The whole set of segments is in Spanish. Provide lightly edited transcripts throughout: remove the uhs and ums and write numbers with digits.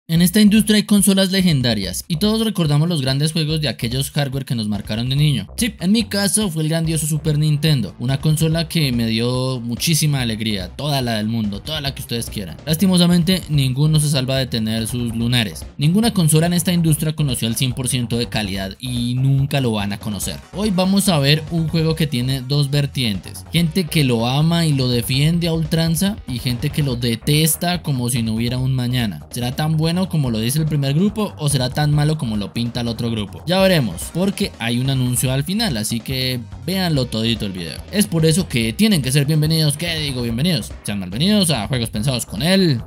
En esta industria hay consolas legendarias y todos recordamos los grandes juegos de aquellos hardware que nos marcaron de niño. Sí, en mi caso fue el grandioso Super Nintendo, una consola que me dio muchísima alegría, toda la del mundo, toda la que ustedes quieran. Lastimosamente ninguno se salva de tener sus lunares. Ninguna consola en esta industria conoció el 100% de calidad y nunca lo van a conocer. Hoy vamos a ver un juego que tiene dos vertientes, gente que lo ama y lo defiende a ultranza y gente que lo detesta como si no hubiera un mañana. ¿Será tan bueno como lo dice el primer grupo o será tan malo como lo pinta el otro grupo? Ya veremos, porque hay un anuncio al final, así que véanlo todito el video. Es por eso que tienen que ser bienvenidos, ¿qué digo? Bienvenidos, sean malvenidos a Juegos Pensados con él.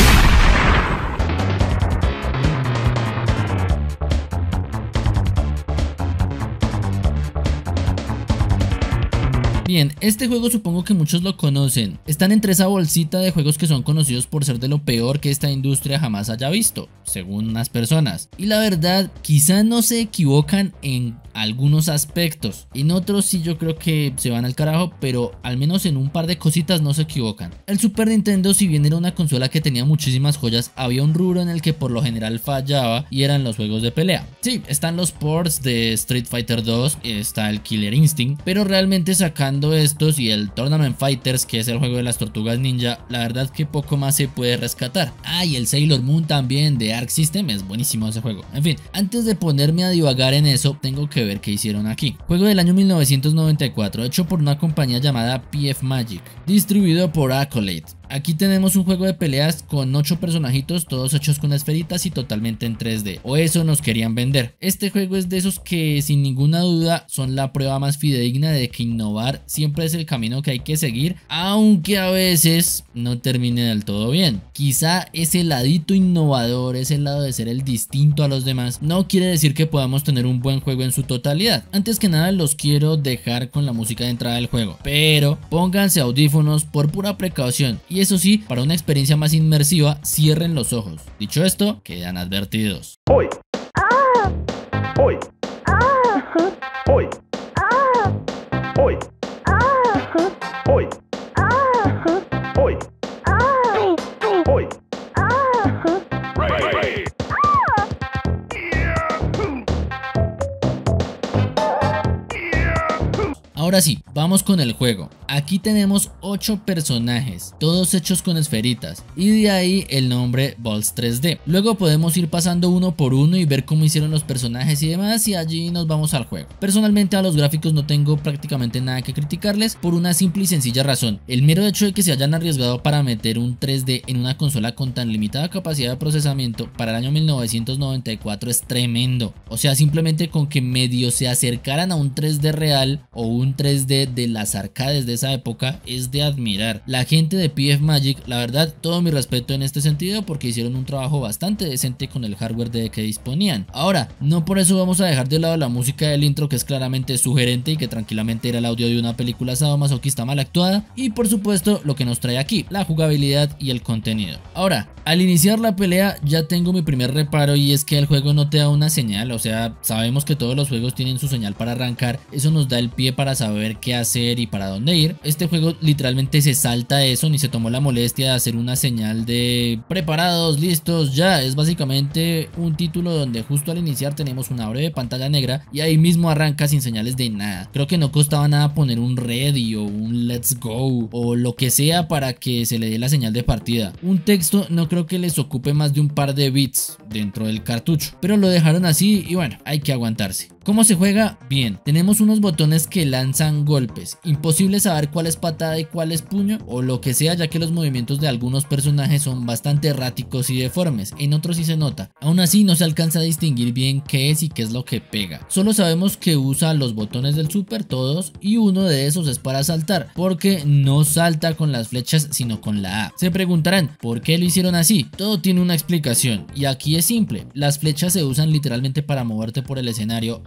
Bien, este juego supongo que muchos lo conocen. Están entre esa bolsita de juegos que son conocidos por ser de lo peor que esta industria jamás haya visto, según unas personas. Y la verdad, quizá no se equivocan en algunos aspectos. En otros sí yo creo que se van al carajo, pero al menos en un par de cositas no se equivocan. El Super Nintendo, si bien era una consola que tenía muchísimas joyas, había un rubro en el que por lo general fallaba y eran los juegos de pelea. Sí, están los ports de Street Fighter 2, está el Killer Instinct, pero realmente sacando estos y el Tournament Fighters, que es el juego de las tortugas ninja, la verdad que poco más se puede rescatar. Ah, y el Sailor Moon también de Arc System, es buenísimo ese juego. En fin, antes de ponerme a divagar en eso, tengo que ver qué hicieron aquí. Juego del año 1994, hecho por una compañía llamada PF Magic, distribuido por Accolade. Aquí tenemos un juego de peleas con 8 personajitos, todos hechos con esferitas y totalmente en 3D, o eso nos querían vender. Este juego es de esos que sin ninguna duda son la prueba más fidedigna de que innovar siempre es el camino que hay que seguir, aunque a veces no termine del todo bien. Quizá ese ladito innovador, ese lado de ser el distinto a los demás, no quiere decir que podamos tener un buen juego en su totalidad. Antes que nada los quiero dejar con la música de entrada del juego, pero pónganse audífonos por pura precaución y eso sí, para una experiencia más inmersiva, cierren los ojos. Dicho esto, quedan advertidos. Hoy. Hoy. Hoy. Hoy. Hoy. Hoy. Hoy. Ahora sí, vamos con el juego. Aquí tenemos 8 personajes, todos hechos con esferitas, y de ahí el nombre Balls 3D. Luego podemos ir pasando uno por uno y ver cómo hicieron los personajes y demás, y allí nos vamos al juego. Personalmente a los gráficos no tengo prácticamente nada que criticarles por una simple y sencilla razón. El mero hecho de que se hayan arriesgado para meter un 3D en una consola con tan limitada capacidad de procesamiento para el año 1994 es tremendo. O sea, simplemente con que medio se acercaran a un 3D real o un 3D de las arcades de esa época es de admirar. La gente de PF Magic, la verdad, todo mi respeto en este sentido porque hicieron un trabajo bastante decente con el hardware de que disponían. Ahora, no por eso vamos a dejar de lado la música del intro, que es claramente sugerente y que tranquilamente era el audio de una película sadomasoquista mal actuada, y por supuesto lo que nos trae aquí, la jugabilidad y el contenido. Ahora, al iniciar la pelea ya tengo mi primer reparo, y es que el juego no te da una señal. O sea, sabemos que todos los juegos tienen su señal para arrancar, eso nos da el pie para saber qué hacer y para dónde ir. Este juego literalmente se salta eso, ni se tomó la molestia de hacer una señal de preparados, listos, ya. Es básicamente un título donde justo al iniciar tenemos una breve pantalla negra y ahí mismo arranca sin señales de nada. Creo que no costaba nada poner un ready o un let's go o lo que sea para que se le dé la señal de partida. Un texto no creo que les ocupe más de un par de bits dentro del cartucho, pero lo dejaron así y bueno, hay que aguantarse. ¿Cómo se juega? Bien, tenemos unos botones que lanzan golpes, imposible saber cuál es patada y cuál es puño o lo que sea, ya que los movimientos de algunos personajes son bastante erráticos y deformes, en otros sí se nota. Aún así no se alcanza a distinguir bien qué es y qué es lo que pega. Solo sabemos que usa los botones del Super, todos, y uno de esos es para saltar, porque no salta con las flechas sino con la A. Se preguntarán, ¿por qué lo hicieron así? Todo tiene una explicación y aquí es simple, las flechas se usan literalmente para moverte por el escenario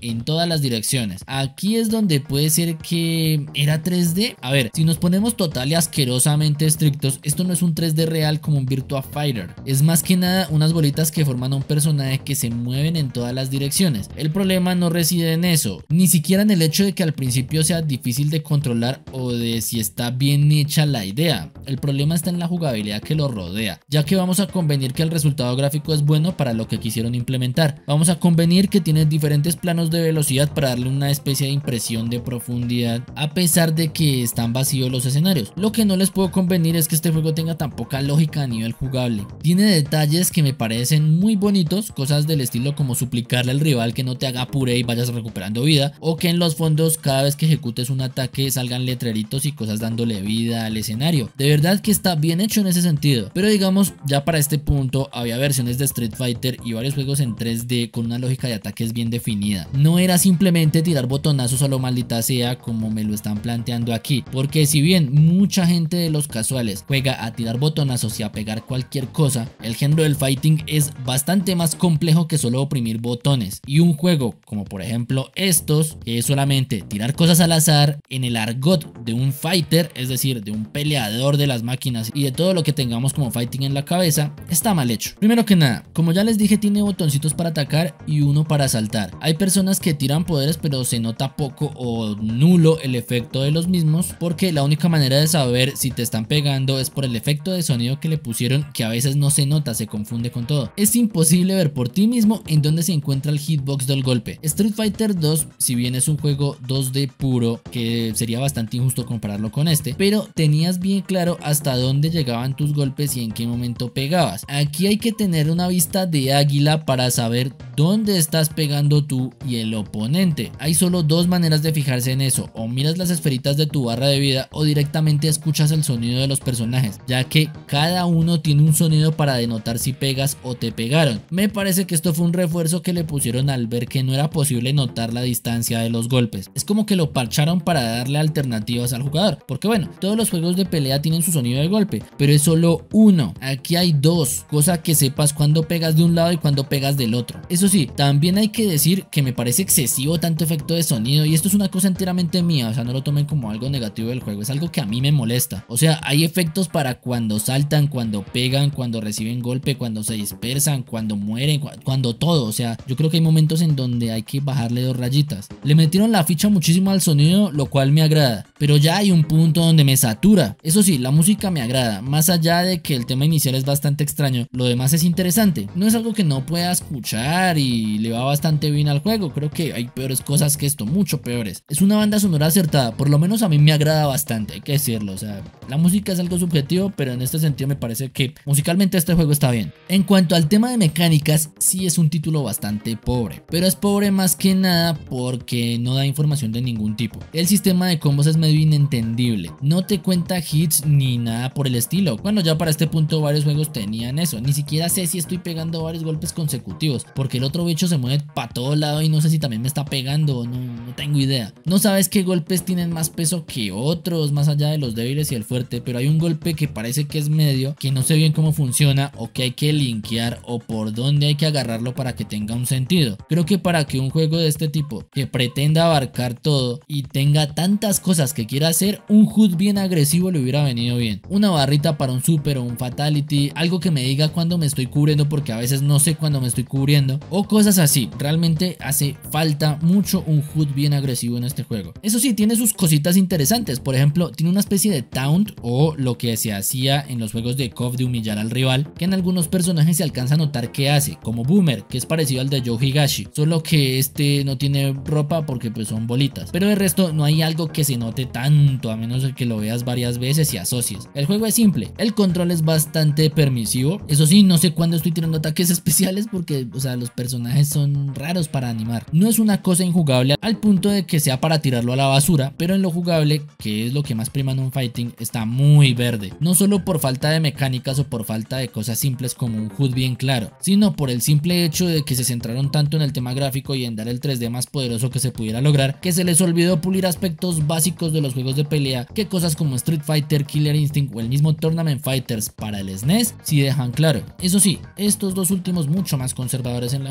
en todas las direcciones. Aquí es donde puede ser que era 3D. A ver, si nos ponemos total y asquerosamente estrictos, esto no es un 3D real como un Virtua Fighter. Es más que nada unas bolitas que forman un personaje que se mueven en todas las direcciones. El problema no reside en eso, ni siquiera en el hecho de que al principio sea difícil de controlar o de si está bien hecha la idea. El problema está en la jugabilidad que lo rodea, ya que vamos a convenir que el resultado gráfico es bueno para lo que quisieron implementar. Vamos a convenir que tiene diferentes planos de velocidad para darle una especie de impresión de profundidad, a pesar de que están vacíos los escenarios. Lo que no les puedo convenir es que este juego tenga tan poca lógica a nivel jugable. Tiene detalles que me parecen muy bonitos, cosas del estilo como suplicarle al rival que no te haga puré y vayas recuperando vida, o que en los fondos cada vez que ejecutes un ataque salgan letreritos y cosas dándole vida al escenario. De verdad que está bien hecho en ese sentido, pero digamos, ya para este punto había versiones de Street Fighter y varios juegos en 3D con una lógica de ataques bien definida. No era simplemente tirar botonazos a lo maldita sea como me lo están planteando aquí, porque si bien mucha gente de los casuales juega a tirar botonazos y a pegar cualquier cosa, el género del fighting es bastante más complejo que solo oprimir botones, y un juego como por ejemplo estos, que es solamente tirar cosas al azar en el argot de un fighter, es decir, de un peleador de las máquinas y de todo lo que tengamos como fighting en la cabeza, está mal hecho. Primero que nada, como ya les dije, tiene botoncitos para atacar y uno para saltar. Hay personas que tiran poderes pero se nota poco o nulo el efecto de los mismos, porque la única manera de saber si te están pegando es por el efecto de sonido que le pusieron, que a veces no se nota, se confunde con todo. Es imposible ver por ti mismo en dónde se encuentra el hitbox del golpe. Street Fighter 2, si bien es un juego 2D puro, que sería bastante injusto compararlo con este, pero tenías bien claro hasta dónde llegaban tus golpes y en qué momento pegabas. Aquí hay que tener una vista de águila para saber dónde estás pegando tú y el oponente. Hay solo dos maneras de fijarse en eso: o miras las esferitas de tu barra de vida o directamente escuchas el sonido de los personajes, ya que cada uno tiene un sonido para denotar si pegas o te pegaron. Me parece que esto fue un refuerzo que le pusieron al ver que no era posible notar la distancia de los golpes. Es como que lo parcharon para darle alternativas al jugador, porque bueno, todos los juegos de pelea tienen su sonido de golpe, pero es solo uno. Aquí hay dos, cosa que sepas cuando pegas de un lado y cuando pegas del otro. Eso sí, también hay que decir que me parece excesivo tanto efecto de sonido, y esto es una cosa enteramente mía, o sea, no lo tomen como algo negativo del juego, es algo que a mí me molesta. O sea, hay efectos para cuando saltan, cuando pegan, cuando reciben golpe, cuando se dispersan, cuando mueren, cuando todo. O sea, yo creo que hay momentos en donde hay que bajarle dos rayitas. Le metieron la ficha muchísimo al sonido, lo cual me agrada, pero ya hay un punto donde me satura. Eso sí, la música me agrada, más allá de que el tema inicial es bastante extraño, lo demás es interesante. No es algo que no pueda escuchar y le va bastante bien al juego. Creo que hay peores cosas que esto, mucho peores. Es una banda sonora acertada, por lo menos a mí me agrada bastante, hay que decirlo. O sea, la música es algo subjetivo, pero en este sentido me parece que musicalmente este juego está bien. En cuanto al tema de mecánicas, sí es un título bastante pobre, pero es pobre más que nada porque no da información de ningún tipo. El sistema de combos es medio inentendible, no te cuenta hits ni nada por el estilo. Bueno, ya para este punto varios juegos tenían eso. Ni siquiera sé si estoy pegando varios golpes consecutivos, porque el otro bicho se mueve para todo lado y no sé si también me está pegando o no tengo idea. No sabes qué golpes tienen más peso que otros, más allá de los débiles y el fuerte, pero hay un golpe que parece que es medio, que no sé bien cómo funciona o que hay que linkear o por dónde hay que agarrarlo para que tenga un sentido. Creo que para que un juego de este tipo, que pretenda abarcar todo y tenga tantas cosas que quiera hacer, un HUD bien agresivo le hubiera venido bien. Una barrita para un super o un fatality, algo que me diga cuando me estoy cubriendo, porque a veces no sé cuándo me estoy cubriendo, o cosas así. Realmente hace falta mucho un HUD bien agresivo en este juego. Eso sí, tiene sus cositas interesantes. Por ejemplo, tiene una especie de taunt, o lo que se hacía en los juegos de KOF de humillar al rival, que en algunos personajes se alcanza a notar que hace, como Boomer, que es parecido al de Joe Higashi, solo que este no tiene ropa porque pues son bolitas, pero de resto no hay algo que se note tanto, a menos de que lo veas varias veces y asocies. El juego es simple, el control es bastante permisivo. Eso sí, no sé cuándo estoy tirando ataques especiales porque, o sea, los personajes son raros para animar. No es una cosa injugable al punto de que sea para tirarlo a la basura, pero en lo jugable, que es lo que más prima en un fighting, está muy verde. No solo por falta de mecánicas o por falta de cosas simples como un HUD bien claro, sino por el simple hecho de que se centraron tanto en el tema gráfico y en dar el 3D más poderoso que se pudiera lograr, que se les olvidó pulir aspectos básicos de los juegos de pelea, que cosas como Street Fighter, Killer Instinct o el mismo Tournament Fighters para el SNES sí dejan claro. Eso sí, estos dos últimos mucho más conservadores en la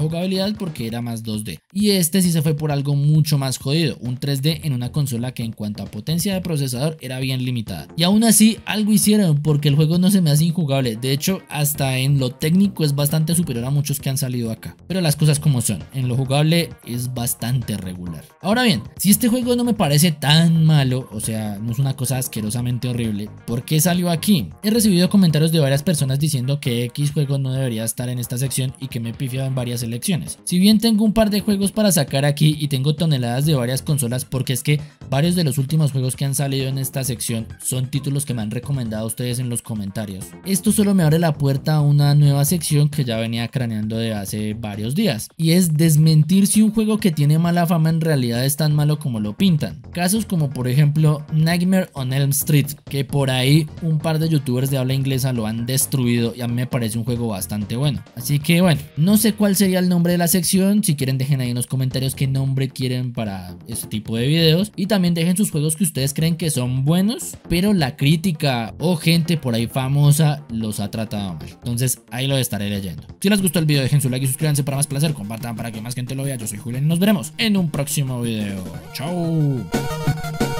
jugabilidad porque era más 2D. Y este sí se fue por algo mucho más jodido, un 3D en una consola que en cuanto a potencia de procesador era bien limitada. Y aún así algo hicieron porque el juego no se me hace injugable, de hecho hasta en lo técnico es bastante superior a muchos que han salido acá. Pero las cosas como son, en lo jugable es bastante regular. Ahora bien, si este juego no me parece tan malo, o sea, no es una cosa asquerosamente horrible, ¿por qué salió aquí? He recibido comentarios de varias personas diciendo que X juego no debería estar en esta sección y que me he pifiado en varias selecciones. Si bien tengo un par de juegos para sacar aquí y tengo toneladas de varias consolas, porque es que varios de los últimos juegos que han salido en esta sección son títulos que me han recomendado ustedes en los comentarios. Esto solo me abre la puerta a una nueva sección que ya venía craneando de hace varios días, y es desmentir si un juego que tiene mala fama en realidad es tan malo como lo pintan. Casos como por ejemplo Nightmare on Elm Street, que por ahí un par de youtubers de habla inglesa lo han destruido y a mí me parece un juego bastante bueno. Así que bueno, no sé cuál sería el nombre de la sección, si quieren dejen ahí en los comentarios qué nombre quieren para este tipo de videos, y también dejen sus juegos que ustedes creen que son buenos pero la crítica o gente por ahí famosa los ha tratado mal. Entonces ahí lo estaré leyendo. Si les gustó el video dejen su like y suscríbanse para más placer, compartan para que más gente lo vea. Yo soy Julián y nos veremos en un próximo video. Chao.